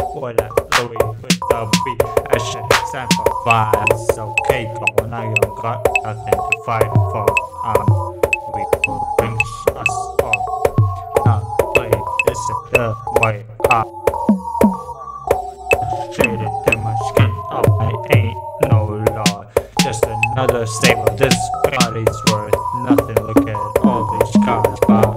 What up, Louis with the beat? I should stand for violence. Okay, go on. I got nothing to fight for. We will bring us all. Play this is the way I shaded in my skin. Oh, I ain't no law. Just another staple. This body's worth nothing. Look at all these cars, but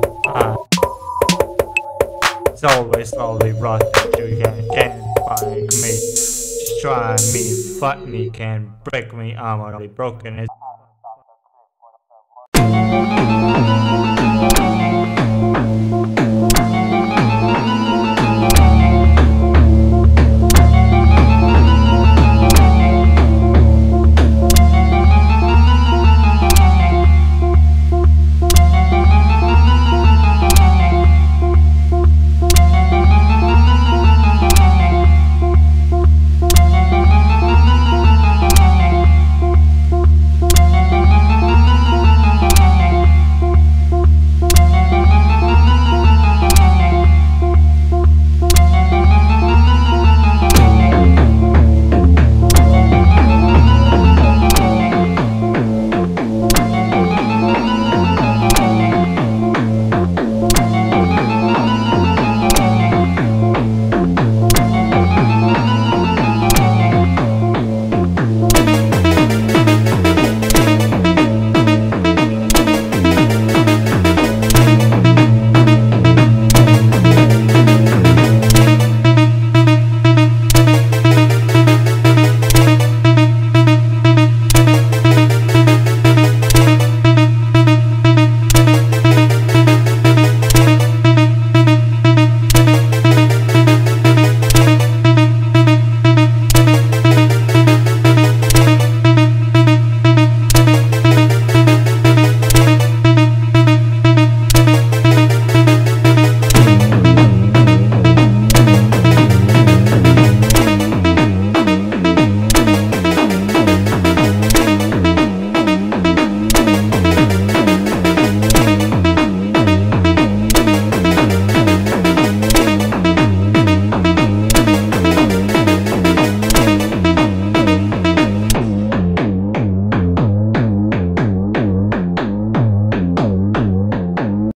it's always slowly rotten. You can't find me. Just try me, fight me, can't break me. I'm already broken.